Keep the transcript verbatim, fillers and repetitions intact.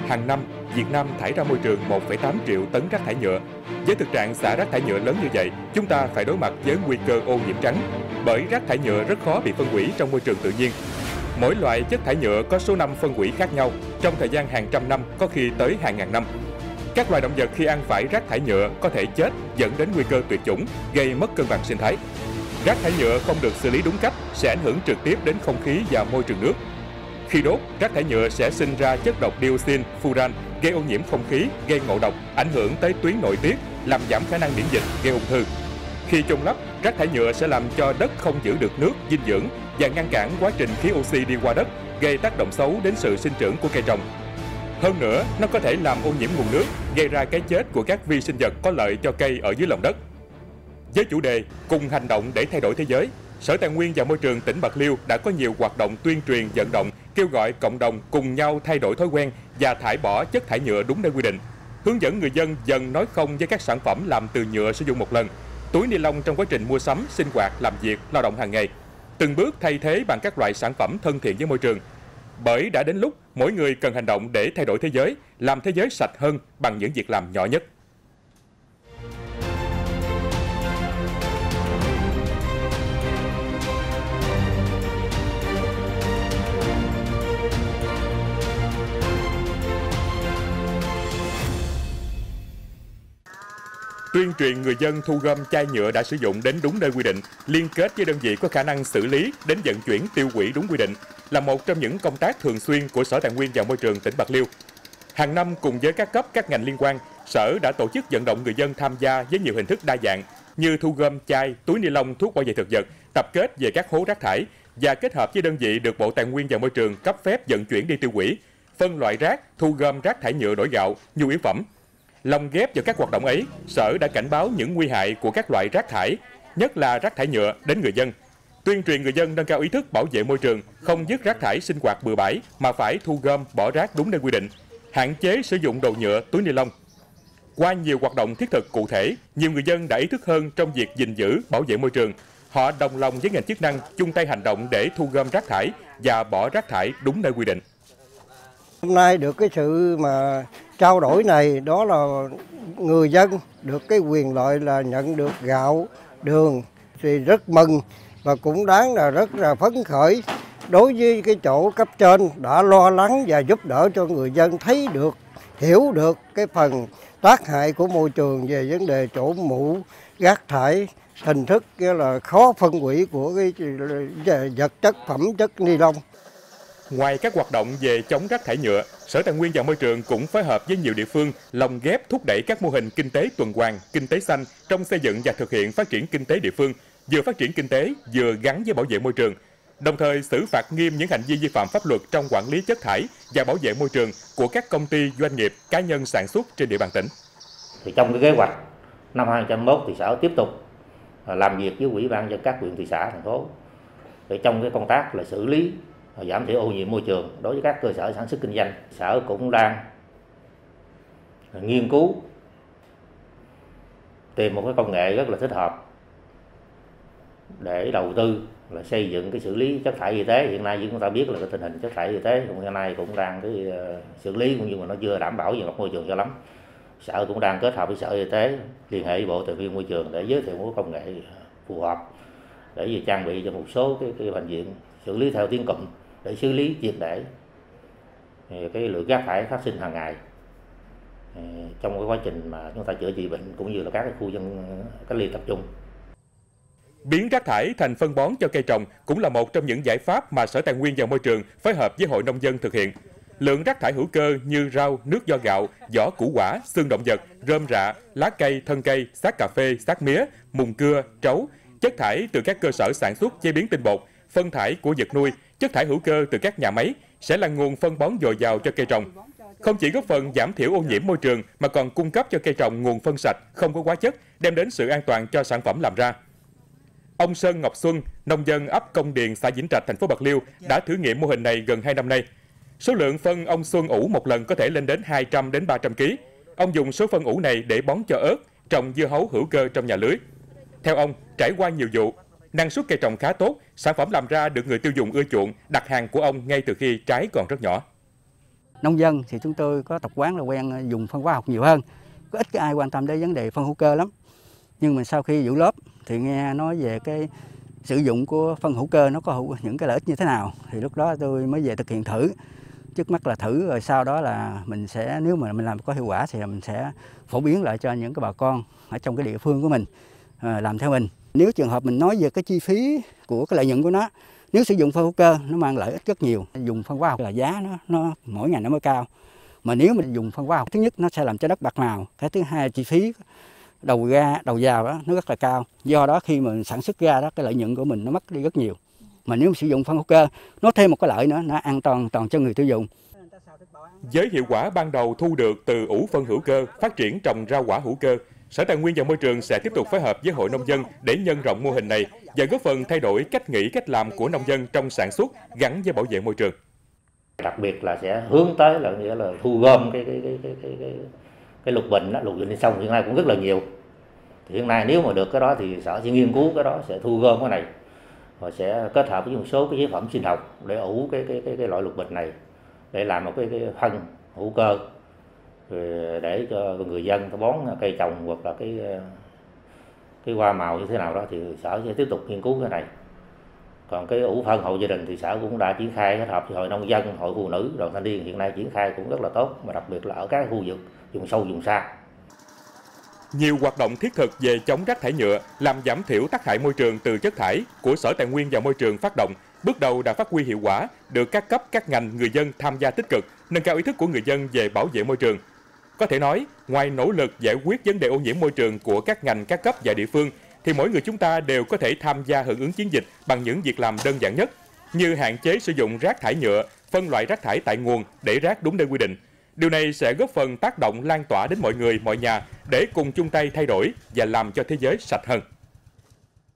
Hàng năm, Việt Nam thải ra môi trường một phẩy tám triệu tấn rác thải nhựa. Với thực trạng xả rác thải nhựa lớn như vậy, chúng ta phải đối mặt với nguy cơ ô nhiễm trắng, bởi rác thải nhựa rất khó bị phân hủy trong môi trường tự nhiên. Mỗi loại chất thải nhựa có số năm phân hủy khác nhau, trong thời gian hàng trăm năm, có khi tới hàng ngàn năm. Các loài động vật khi ăn phải rác thải nhựa có thể chết, dẫn đến nguy cơ tuyệt chủng, gây mất cân bằng sinh thái. Rác thải nhựa không được xử lý đúng cách sẽ ảnh hưởng trực tiếp đến không khí và môi trường nước. Khi đốt, rác thải nhựa sẽ sinh ra chất độc dioxin, furan, gây ô nhiễm không khí, gây ngộ độc, ảnh hưởng tới tuyến nội tiết, làm giảm khả năng miễn dịch, gây ung thư. Khi chôn lấp, rác thải nhựa sẽ làm cho đất không giữ được nước, dinh dưỡng và ngăn cản quá trình khí oxy đi qua đất, gây tác động xấu đến sự sinh trưởng của cây trồng. Hơn nữa, nó có thể làm ô nhiễm nguồn nước, gây ra cái chết của các vi sinh vật có lợi cho cây ở dưới lòng đất. Với chủ đề cùng hành động để thay đổi thế giới, Sở Tài nguyên và Môi trường tỉnh Bạc Liêu đã có nhiều hoạt động tuyên truyền vận động, kêu gọi cộng đồng cùng nhau thay đổi thói quen và thải bỏ chất thải nhựa đúng nơi quy định, hướng dẫn người dân dần nói không với các sản phẩm làm từ nhựa sử dụng một lần, túi ni lông trong quá trình mua sắm, sinh hoạt, làm việc, lao động hàng ngày, từng bước thay thế bằng các loại sản phẩm thân thiện với môi trường. Bởi đã đến lúc mỗi người cần hành động để thay đổi thế giới, làm thế giới sạch hơn bằng những việc làm nhỏ nhất. Tuyên truyền người dân thu gom chai nhựa đã sử dụng đến đúng nơi quy định, liên kết với đơn vị có khả năng xử lý đến vận chuyển tiêu hủy đúng quy định là một trong những công tác thường xuyên của Sở Tài nguyên và Môi trường tỉnh Bạc Liêu. Hàng năm cùng với các cấp các ngành liên quan, Sở đã tổ chức vận động người dân tham gia với nhiều hình thức đa dạng như thu gom chai, túi ni lông, thuốc bảo vệ thực vật, tập kết về các hố rác thải và kết hợp với đơn vị được Bộ Tài nguyên và Môi trường cấp phép vận chuyển đi tiêu hủy, phân loại rác, thu gom rác thải nhựa đổi gạo, nhu yếu phẩm. Lồng ghép vào các hoạt động ấy, Sở đã cảnh báo những nguy hại của các loại rác thải, nhất là rác thải nhựa đến người dân. Tuyên truyền người dân nâng cao ý thức bảo vệ môi trường, không vứt rác thải sinh hoạt bừa bãi mà phải thu gom bỏ rác đúng nơi quy định, hạn chế sử dụng đồ nhựa, túi ni lông. Qua nhiều hoạt động thiết thực cụ thể, nhiều người dân đã ý thức hơn trong việc gìn giữ, bảo vệ môi trường. Họ đồng lòng với ngành chức năng chung tay hành động để thu gom rác thải và bỏ rác thải đúng nơi quy định. Hôm nay được cái sự mà trao đổi này, đó là người dân được cái quyền lợi là nhận được gạo, đường thì rất mừng và cũng đáng là rất là phấn khởi. Đối với cái chỗ cấp trên đã lo lắng và giúp đỡ cho người dân thấy được, hiểu được cái phần tác hại của môi trường về vấn đề trổ mũ, rác thải, hình thức là khó phân hủy của cái vật chất phẩm chất ni lông. Ngoài các hoạt động về chống rác thải nhựa, Sở Tài nguyên và Môi trường cũng phối hợp với nhiều địa phương lồng ghép thúc đẩy các mô hình kinh tế tuần hoàn, kinh tế xanh trong xây dựng và thực hiện phát triển kinh tế địa phương, vừa phát triển kinh tế vừa gắn với bảo vệ môi trường. Đồng thời xử phạt nghiêm những hành vi vi phạm pháp luật trong quản lý chất thải và bảo vệ môi trường của các công ty, doanh nghiệp, cá nhân sản xuất trên địa bàn tỉnh. Thì trong cái kế hoạch năm hai nghìn không trăm hai mươi mốt thì Sở tiếp tục làm việc với Ủy ban nhân các huyện, thị xã, thành phố để trong cái công tác là xử lý giảm thiểu ô nhiễm môi trường đối với các cơ sở sản xuất kinh doanh. Sở cũng đang nghiên cứu tìm một cái công nghệ rất là thích hợp để đầu tư là xây dựng cái xử lý chất thải y tế. Hiện nay chúng ta biết là cái tình hình chất thải y tế hiện nay cũng đang cái xử lý cũng như mà nó chưa đảm bảo về mặt môi trường cho lắm. Sở cũng đang kết hợp với Sở Y tế liên hệ với Bộ Tài nguyên Môi trường để giới thiệu một công nghệ phù hợp để về trang bị cho một số cái, cái bệnh viện xử lý theo tiếng cụm để xử lý triệt để cái lượng rác thải phát sinh hàng ngày trong cái quá trình mà chúng ta chữa trị bệnh cũng như là các cái khu dân cách ly tập trung. Biến rác thải thành phân bón cho cây trồng cũng là một trong những giải pháp mà Sở Tài nguyên và Môi trường phối hợp với Hội Nông dân thực hiện. Lượng rác thải hữu cơ như rau, nước vo gạo, vỏ củ quả, xương động vật, rơm rạ, lá cây, thân cây, xác cà phê, xác mía, mùn cưa, trấu, chất thải từ các cơ sở sản xuất chế biến tinh bột, phân thải của vật nuôi, chất thải hữu cơ từ các nhà máy sẽ là nguồn phân bón dồi dào cho cây trồng. Không chỉ góp phần giảm thiểu ô nhiễm môi trường mà còn cung cấp cho cây trồng nguồn phân sạch, không có hóa chất, đem đến sự an toàn cho sản phẩm làm ra. Ông Sơn Ngọc Xuân, nông dân ấp Công Điền, xã Vĩnh Trạch, thành phố Bạc Liêu đã thử nghiệm mô hình này gần hai năm nay. Số lượng phân ông Xuân ủ một lần có thể lên đến hai trăm đến ba trăm ki lô gam. Ông dùng số phân ủ này để bón cho ớt, trồng dưa hấu hữu cơ trong nhà lưới. Theo ông, trải qua nhiều vụ, năng suất cây trồng khá tốt, sản phẩm làm ra được người tiêu dùng ưa chuộng, đặt hàng của ông ngay từ khi trái còn rất nhỏ. Nông dân thì chúng tôi có tập quán là quen dùng phân hóa học nhiều hơn, có ít ai quan tâm đến vấn đề phân hữu cơ lắm. Nhưng mà sau khi giữ lớp thì nghe nói về cái sử dụng của phân hữu cơ nó có những cái lợi ích như thế nào, thì lúc đó tôi mới về thực hiện thử. Trước mắt là thử, rồi sau đó là mình sẽ, nếu mà mình làm có hiệu quả thì mình sẽ phổ biến lại cho những cái bà con ở trong cái địa phương của mình à, làm theo mình. Nếu trường hợp mình nói về cái chi phí của cái lợi nhuận của nó, nếu sử dụng phân hữu cơ nó mang lợi ích rất nhiều. Dùng phân hóa học là giá nó nó mỗi ngày nó mới cao. Mà nếu mình dùng phân hóa học, thứ nhất nó sẽ làm cho đất bạc màu, cái thứ hai chi phí đầu ra đầu vào đó nó rất là cao. Do đó khi mà mình sản xuất ra đó, cái lợi nhuận của mình nó mất đi rất nhiều. Mà nếu mình sử dụng phân hữu cơ, nó thêm một cái lợi nữa, nó an toàn toàn cho người tiêu dùng. Với hiệu quả ban đầu thu được từ ủ phân hữu cơ, phát triển trồng rau quả hữu cơ, Sở Tài nguyên và Môi trường sẽ tiếp tục phối hợp với hội nông dân để nhân rộng mô hình này và góp phần thay đổi cách nghĩ, cách làm của nông dân trong sản xuất gắn với bảo vệ môi trường. Đặc biệt là sẽ hướng tới là nghĩa là thu gom cái cái cái cái cái cái, cái lục bình đó, lục bình trên sông hiện nay cũng rất là nhiều. Thì hiện nay nếu mà được cái đó thì Sở sẽ nghiên cứu cái đó, sẽ thu gom cái này và sẽ kết hợp với một số cái chế phẩm sinh học để ủ cái cái cái, cái loại lục bình này để làm một cái, cái phân hữu cơ để cho người dân bón cây trồng hoặc là cái cái hoa màu như thế nào đó, thì Sở sẽ tiếp tục nghiên cứu cái này. Còn cái ủ phân hộ gia đình thì Sở cũng đã triển khai kết hợp với hội nông dân, hội phụ nữ, đoàn thanh niên hiện nay triển khai cũng rất là tốt, mà đặc biệt là ở các khu vực vùng sâu vùng xa. Nhiều hoạt động thiết thực về chống rác thải nhựa, làm giảm thiểu tác hại môi trường từ chất thải của Sở Tài nguyên và Môi trường phát động, bước đầu đã phát huy hiệu quả, được các cấp, các ngành, người dân tham gia tích cực, nâng cao ý thức của người dân về bảo vệ môi trường. Có thể nói, ngoài nỗ lực giải quyết vấn đề ô nhiễm môi trường của các ngành, các cấp và địa phương, thì mỗi người chúng ta đều có thể tham gia hưởng ứng chiến dịch bằng những việc làm đơn giản nhất, như hạn chế sử dụng rác thải nhựa, phân loại rác thải tại nguồn, để rác đúng nơi quy định. Điều này sẽ góp phần tác động lan tỏa đến mọi người, mọi nhà để cùng chung tay thay đổi và làm cho thế giới sạch hơn.